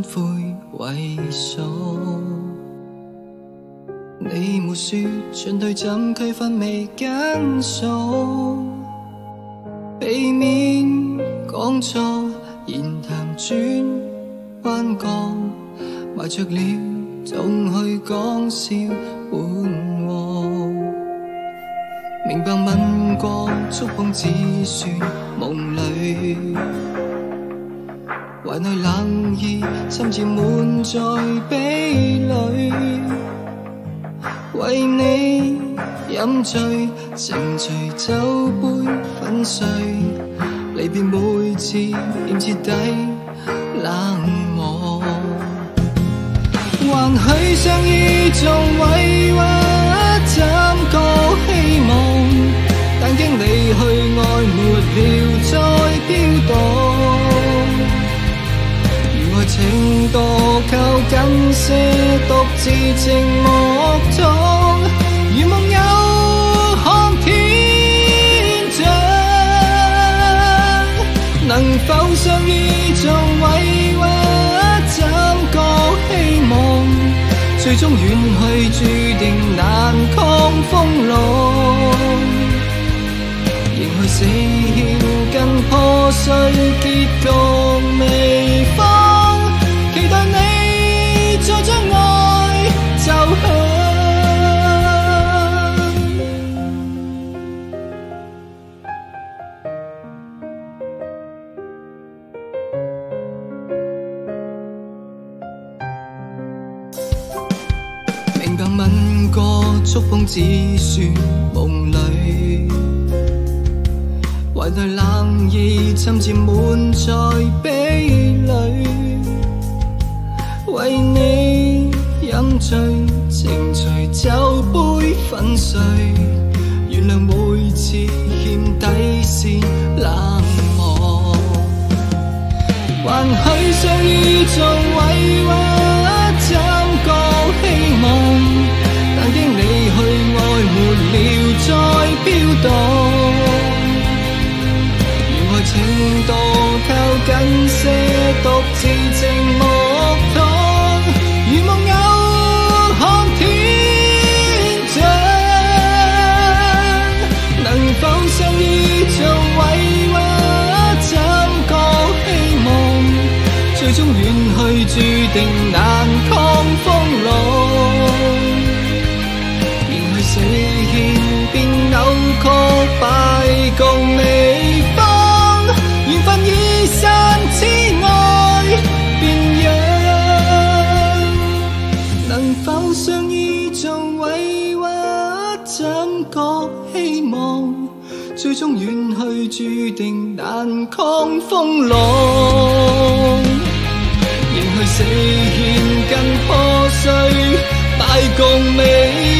悔为數。你沒說進退怎區分未揀數，避免講錯，言談轉彎角，埋着了總去講笑緩和。明白吻過觸碰只算夢裏，懷內冷意心漸滿載悲淚。為你飲醉，成隨酒杯粉碎，離別每次欠徹底冷漠。或許相依縱委屈，怎覺希望，但經離去愛沒了再飄蕩。如愛情多靠緊些，獨自寂寞痛，如夢有看天象，能否相依縱委屈，怎覺希望，最終遠去注定難抗風浪。仍去死翹跟破碎結局未放，期待你再將愛奏響。明白吻過觸碰只算夢裏，懷內冷意侵佔滿載悲淚。為你飲醉，情隨酒杯粉碎，原諒每次欠底線冷漠。或許相依縱委屈，怎覺希望，但經離去愛沒了再飄蕩。如愛情多靠緊些，獨自寂寞痛，如夢有看天象，能否相依縱委屈，怎覺希望，最終遠去注定難抗風浪。仍去死牽變扭曲，敗局未放，緣分已散，此愛變樣。能否相依縱委屈，怎覺希望，最終遠去注定難抗風浪。仍去死牽跟破碎，敗局未